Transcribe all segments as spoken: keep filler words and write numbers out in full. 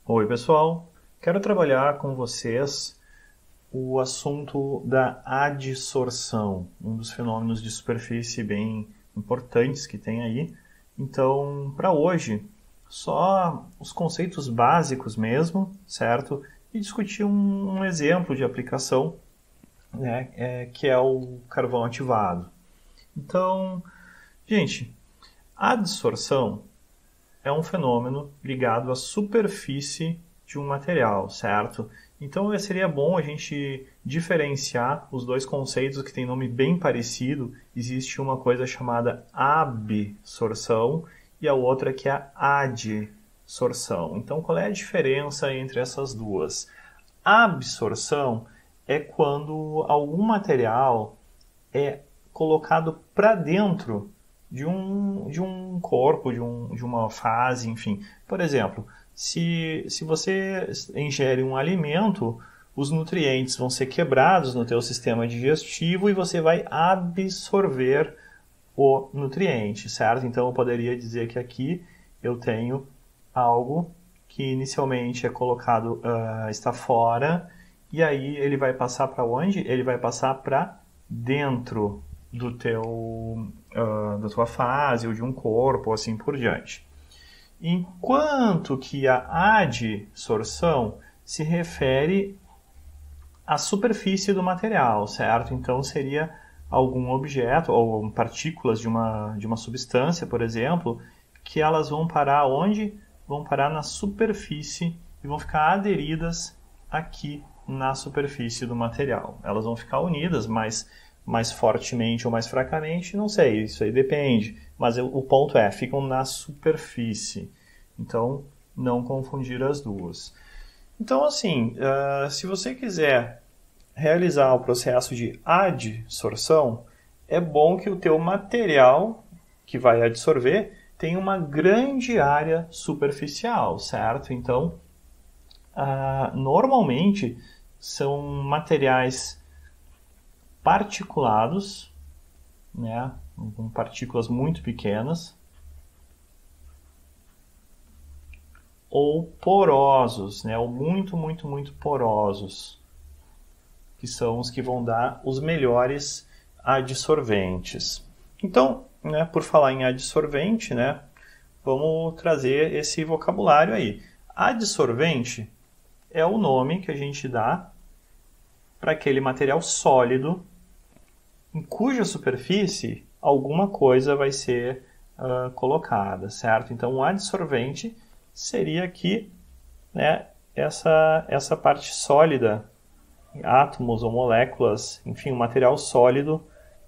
Oi, pessoal. Quero trabalhar com vocês o assunto da adsorção, um dos fenômenos de superfície bem importantes que tem aí. Então, para hoje, só os conceitos básicos mesmo, certo? E discutir um, um exemplo de aplicação, né, é, que é o carvão ativado. Então, gente, a adsorção é um fenômeno ligado à superfície de um material, certo? Então seria bom a gente diferenciar os dois conceitos que têm nome bem parecido. Existe uma coisa chamada absorção e a outra que é a adsorção. Então qual é a diferença entre essas duas? A absorção é quando algum material é colocado para dentro de um, de um corpo, de, um, de uma fase, enfim. Por exemplo, se, se você ingere um alimento, os nutrientes vão ser quebrados no teu sistema digestivo e você vai absorver o nutriente, certo? Então eu poderia dizer que aqui eu tenho algo que inicialmente é colocado, uh, está fora, e aí ele vai passar para onde? Ele vai passar para dentro do teu, uh, da tua fase, ou de um corpo, ou assim por diante. Enquanto que a adsorção se refere à superfície do material, certo? Então seria algum objeto, ou partículas de uma, de uma substância, por exemplo, que elas vão parar onde? Vão parar na superfície e vão ficar aderidas aqui na superfície do material. Elas vão ficar unidas, mas mais fortemente ou mais fracamente, não sei, isso aí depende. Mas o ponto é, ficam na superfície. Então, não confundir as duas. Então, assim, uh, se você quiser realizar o processo de adsorção, é bom que o teu material que vai adsorver tenha uma grande área superficial, certo? Então, uh, normalmente, são materiais particulados, né, com partículas muito pequenas, ou porosos, né, ou muito, muito, muito porosos, que são os que vão dar os melhores adsorventes. Então, né, por falar em adsorvente, né, vamos trazer esse vocabulário aí. Adsorvente é o nome que a gente dá para aquele material sólido em cuja superfície alguma coisa vai ser uh, colocada, certo? Então, o adsorvente seria aqui, né, essa, essa parte sólida, átomos ou moléculas, enfim, um material sólido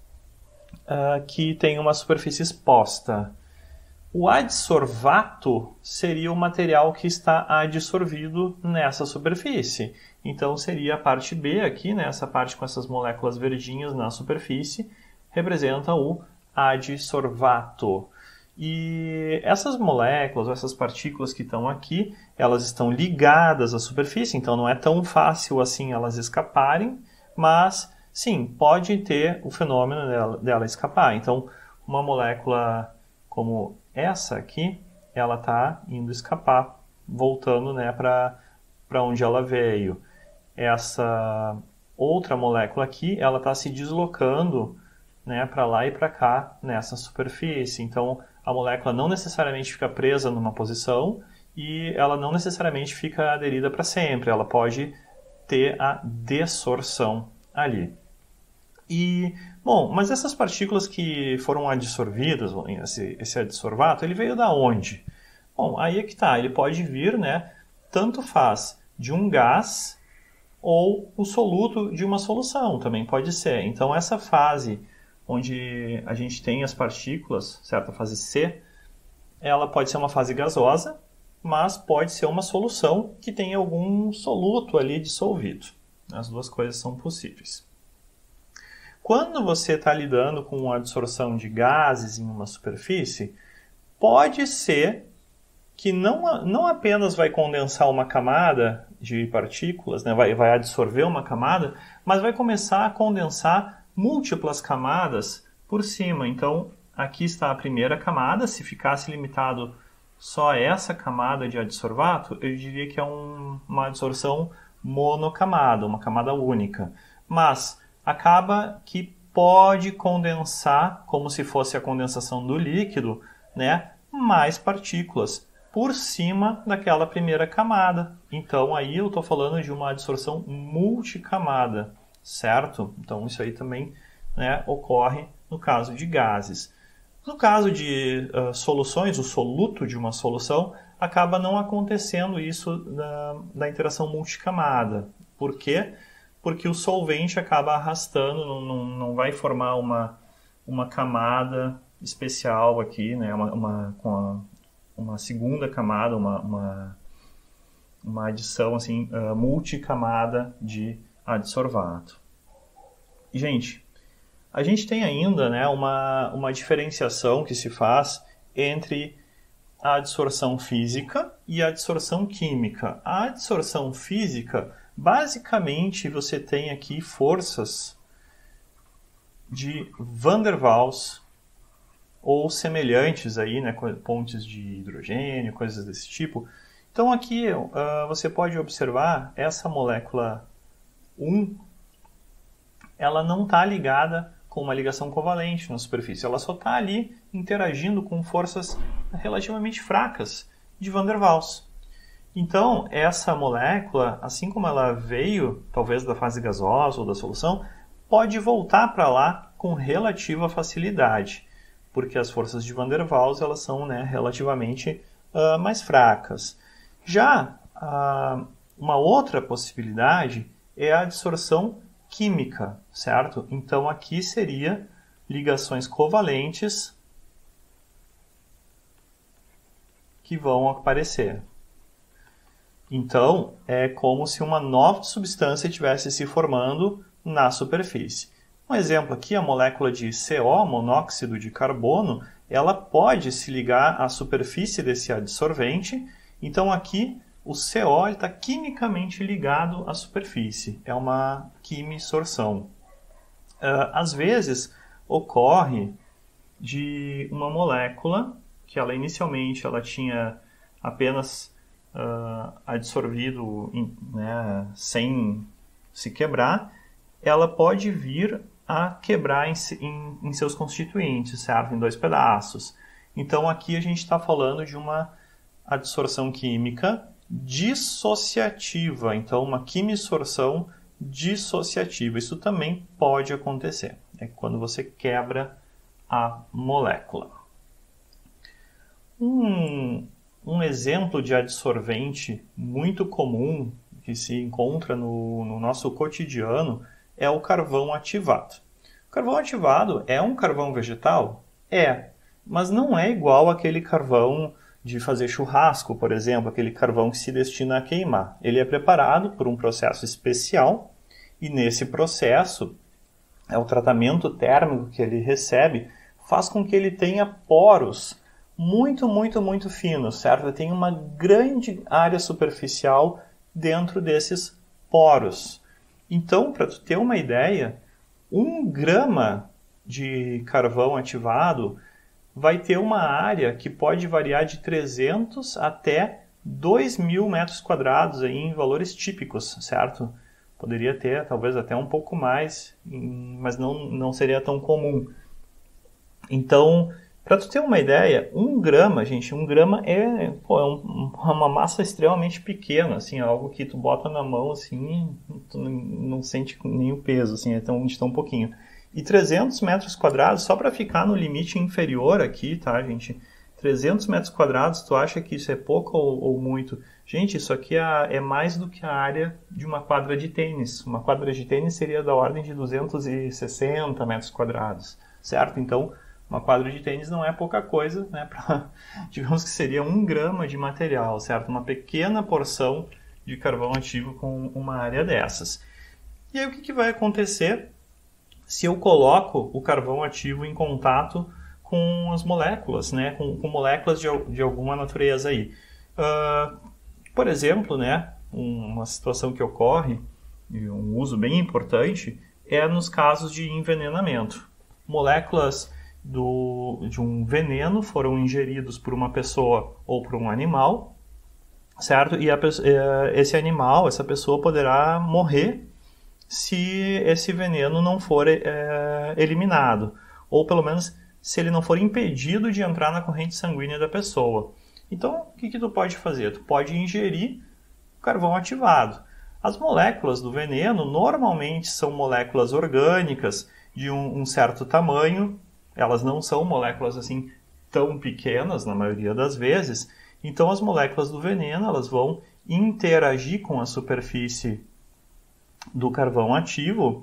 uh, que tem uma superfície exposta. O adsorvato seria o material que está adsorvido nessa superfície. Então seria a parte B aqui, né, essa parte com essas moléculas verdinhas na superfície, representa o adsorvato. E essas moléculas, essas partículas que estão aqui, elas estão ligadas à superfície, então não é tão fácil assim elas escaparem, mas sim, pode ter o fenômeno dela, dela escapar. Então, uma molécula como essa aqui, ela está indo escapar, voltando, né, para para onde ela veio. Essa outra molécula aqui, ela está se deslocando, né, para lá e para cá nessa superfície. Então, a molécula não necessariamente fica presa numa posição e ela não necessariamente fica aderida para sempre. Ela pode ter a desorção ali. E, bom, mas essas partículas que foram adsorvidas, esse, esse adsorvato, ele veio da onde? Bom, aí é que tá, ele pode vir, né, tanto faz de um gás ou o soluto de uma solução, também pode ser. Então, essa fase onde a gente tem as partículas, certo? A fase C, ela pode ser uma fase gasosa, mas pode ser uma solução que tem algum soluto ali dissolvido. As duas coisas são possíveis. Quando você está lidando com a adsorção de gases em uma superfície, pode ser que não, não apenas vai condensar uma camada de partículas, né, vai, vai absorver uma camada, mas vai começar a condensar múltiplas camadas por cima. Então, aqui está a primeira camada. Se ficasse limitado só essa camada de adsorvato, eu diria que é um, uma adsorção monocamada, uma camada única. Mas acaba que pode condensar, como se fosse a condensação do líquido, né, mais partículas por cima daquela primeira camada. Então aí eu estou falando de uma adsorção multicamada, certo? Então isso aí também, né, ocorre no caso de gases. No caso de uh, soluções, o soluto de uma solução, acaba não acontecendo isso da, da interação multicamada. Por quê? Porque o solvente acaba arrastando, não, não, não vai formar uma, uma camada especial aqui, né? uma, uma, com a, uma segunda camada, uma, uma, uma adição assim, uh, multicamada de adsorvato. Gente, a gente tem ainda, né, uma, uma diferenciação que se faz entre a adsorção física e a adsorção química. A adsorção física, basicamente, você tem aqui forças de Van der Waals ou semelhantes aí, né, pontes de hidrogênio, coisas desse tipo. Então aqui uh, você pode observar essa molécula um, ela não está ligada com uma ligação covalente na superfície. Ela só está ali interagindo com forças relativamente fracas de Van der Waals. Então, essa molécula, assim como ela veio, talvez da fase gasosa ou da solução, pode voltar para lá com relativa facilidade, porque as forças de Van der Waals elas são, né, relativamente uh, mais fracas. Já uh, uma outra possibilidade é a adsorção química, certo? Então aqui seria ligações covalentes que vão aparecer. Então é como se uma nova substância estivesse se formando na superfície. Um exemplo aqui, a molécula de C O, monóxido de carbono, ela pode se ligar à superfície desse adsorvente. Então aqui o C O está quimicamente ligado à superfície, é uma quimisorção. Uh, às vezes ocorre de uma molécula que ela inicialmente ela tinha apenas uh, adsorvido, né, sem se quebrar, ela pode vir a quebrar em, em, em seus constituintes, certo? Em dois pedaços. Então aqui a gente está falando de uma adsorção química dissociativa, então uma quimisorção dissociativa. Isso também pode acontecer, é quando você quebra a molécula. Um, um exemplo de adsorvente muito comum que se encontra no, no nosso cotidiano é o carvão ativado. O carvão ativado é um carvão vegetal? É, mas não é igual àquele carvão de fazer churrasco, por exemplo, aquele carvão que se destina a queimar. Ele é preparado por um processo especial e nesse processo, é o tratamento térmico que ele recebe, faz com que ele tenha poros muito, muito, muito finos, certo? Ele tem uma grande área superficial dentro desses poros. Então, para tu ter uma ideia, um grama de carvão ativado vai ter uma área que pode variar de trezentos até dois mil metros quadrados aí em valores típicos, certo? Poderia ter talvez até um pouco mais, mas não, não seria tão comum. Então, para tu ter uma ideia, um grama, gente, um grama é, pô, é um, uma massa extremamente pequena, assim, algo que tu bota na mão, assim, tu não sente nenhum peso, assim, é tão, de tão pouquinho. E trezentos metros quadrados, só para ficar no limite inferior aqui, tá, gente? trezentos metros quadrados, tu acha que isso é pouco ou, ou muito? Gente, isso aqui é, é mais do que a área de uma quadra de tênis. Uma quadra de tênis seria da ordem de duzentos e sessenta metros quadrados, certo? Então, uma quadra de tênis não é pouca coisa, né? Pra, digamos que seria um grama de material, certo? Uma pequena porção de carvão ativo com uma área dessas. E aí o que, que vai acontecer se eu coloco o carvão ativo em contato com as moléculas, né? com, com moléculas de, de alguma natureza aí? Uh, por exemplo, né? uma situação que ocorre, e um uso bem importante, é nos casos de envenenamento. Moléculas do, de um veneno foram ingeridos por uma pessoa ou por um animal, certo? E a, esse animal, essa pessoa poderá morrer se esse veneno não for é, eliminado, ou pelo menos se ele não for impedido de entrar na corrente sanguínea da pessoa. Então, o que, que tu pode fazer? Tu pode ingerir carvão ativado. As moléculas do veneno normalmente são moléculas orgânicas de um, um certo tamanho, elas não são moléculas assim tão pequenas na maioria das vezes, então as moléculas do veneno elas vão interagir com a superfície do carvão ativo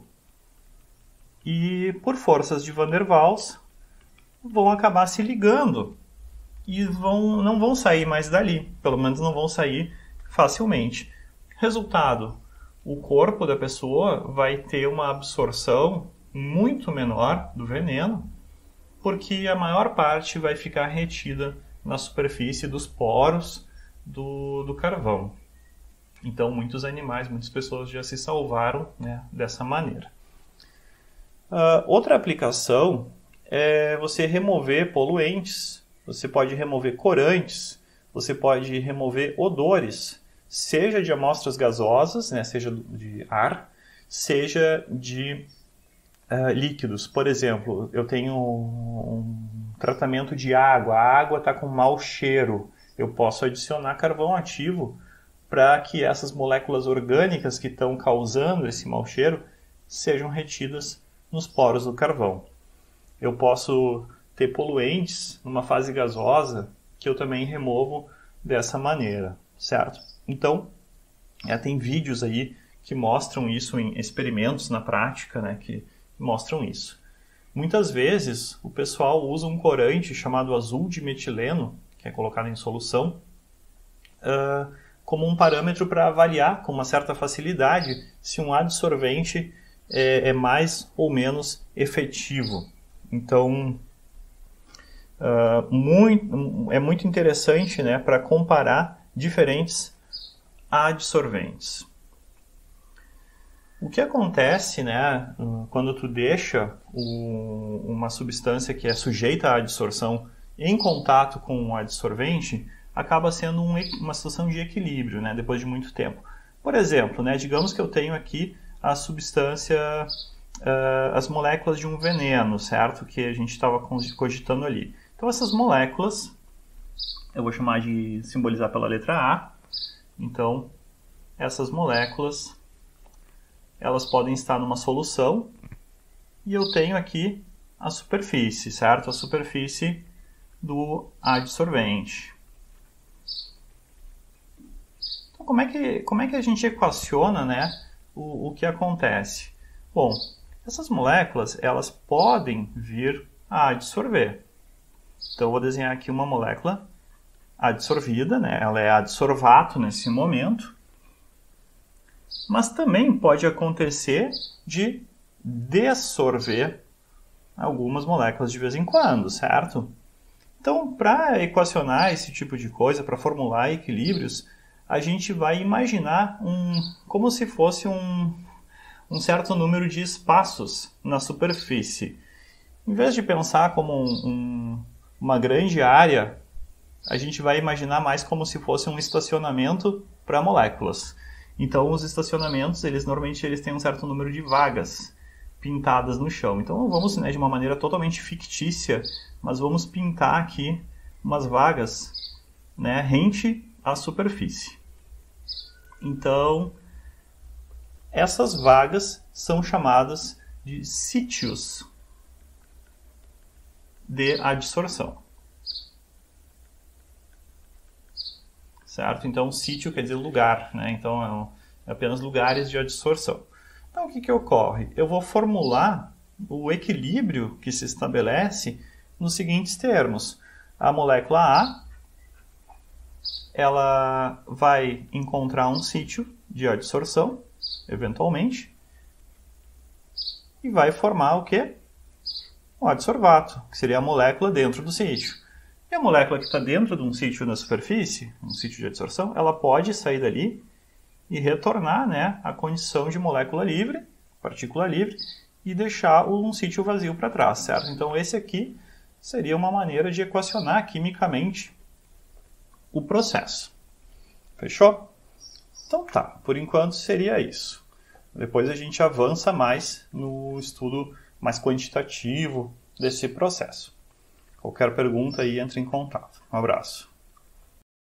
e por forças de Van der Waals vão acabar se ligando e vão, não vão sair mais dali, pelo menos não vão sair facilmente. Resultado, o corpo da pessoa vai ter uma absorção muito menor do veneno, porque a maior parte vai ficar retida na superfície dos poros do, do carvão. Então, muitos animais, muitas pessoas já se salvaram, né, dessa maneira. Uh, outra aplicação é você remover poluentes. Você pode remover corantes, você pode remover odores, seja de amostras gasosas, né, seja de ar, seja de uh, líquidos. Por exemplo, eu tenho um tratamento de água, a água está com mau cheiro. Eu posso adicionar carvão ativo para que essas moléculas orgânicas que estão causando esse mau cheiro sejam retidas nos poros do carvão. Eu posso ter poluentes numa fase gasosa que eu também removo dessa maneira, certo? Então, é, tem vídeos aí que mostram isso em experimentos na prática, né, que mostram isso. Muitas vezes o pessoal usa um corante chamado azul de metileno, que é colocado em solução, uh, como um parâmetro para avaliar com uma certa facilidade se um adsorvente é, é mais ou menos efetivo. Então, uh, muito, é muito interessante, né, para comparar diferentes adsorventes. O que acontece, né, quando tu deixa o, uma substância que é sujeita à adsorção em contato com um adsorvente, acaba sendo um, uma situação de equilíbrio, né, depois de muito tempo. Por exemplo, né, digamos que eu tenho aqui a substância, uh, as moléculas de um veneno, certo? Que a gente estava cogitando ali. Então essas moléculas, eu vou chamar de simbolizar pela letra A. Então, essas moléculas, elas podem estar numa solução e eu tenho aqui a superfície, certo? A superfície do adsorvente. Então, como é que, como é que a gente equaciona, né, o, o que acontece? Bom, essas moléculas, elas podem vir a adsorver. Então, eu vou desenhar aqui uma molécula adsorvida, né? Ela é adsorvato nesse momento. Mas também pode acontecer de dessorver algumas moléculas de vez em quando, certo? Então, para equacionar esse tipo de coisa, para formular equilíbrios, a gente vai imaginar um, como se fosse um, um certo número de espaços na superfície. Em vez de pensar como um, um, uma grande área, a gente vai imaginar mais como se fosse um estacionamento para moléculas. Então, os estacionamentos, eles normalmente eles têm um certo número de vagas pintadas no chão. Então, vamos, né, de uma maneira totalmente fictícia, mas vamos pintar aqui umas vagas, né, rente à superfície. Então, essas vagas são chamadas de sítios de adsorção. Certo? Então, sítio quer dizer lugar, né? Então, é apenas lugares de adsorção. Então, o que que ocorre? Eu vou formular o equilíbrio que se estabelece nos seguintes termos. A molécula A, ela vai encontrar um sítio de adsorção, eventualmente, e vai formar o quê? O adsorvato, que seria a molécula dentro do sítio. E a molécula que está dentro de um sítio na superfície, um sítio de adsorção, ela pode sair dali e retornar, né, à condição de molécula livre, partícula livre, e deixar um sítio vazio para trás, certo? Então esse aqui seria uma maneira de equacionar quimicamente o processo. Fechou? Então tá, por enquanto seria isso. Depois a gente avança mais no estudo mais quantitativo desse processo. Qualquer pergunta aí, entre em contato. Um abraço.